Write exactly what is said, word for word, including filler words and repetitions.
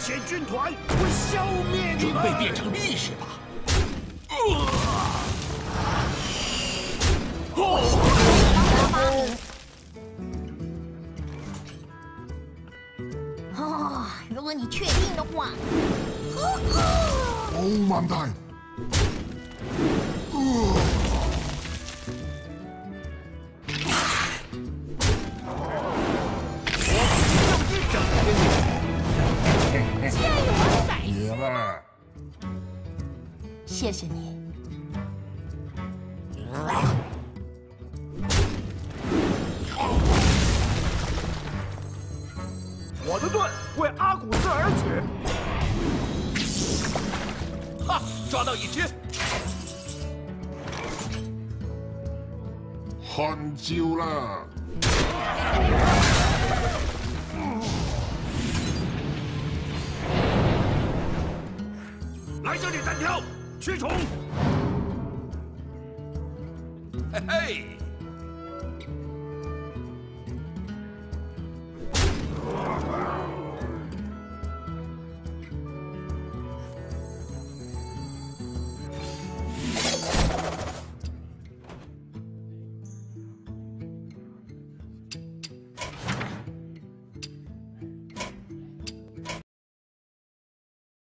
遣军团会消灭你们。 准备变成历史吧。 哦，如果你确定的话。 Oh manday！ 既然有我百爷们， 谢谢你。 我的盾为阿古斯而举。 哈，抓到一只。 看招啦！ 来这里单挑，驱虫。 嘿嘿。